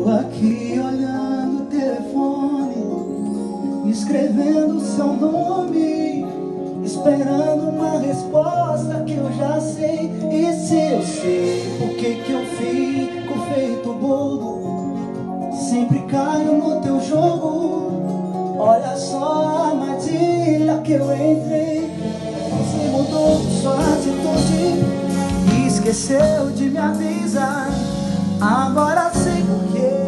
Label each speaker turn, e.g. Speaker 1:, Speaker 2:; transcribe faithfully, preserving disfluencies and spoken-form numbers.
Speaker 1: Tô aqui olhando o telefone, escrevendo seu nome, esperando uma resposta que eu já sei. E se eu sei, por que que eu fico feito bobo? Sempre caio no teu jogo. Olha só a armadilha que eu entrei. Você mudou sua atitude e esqueceu de me avisar. Agora sei por quê.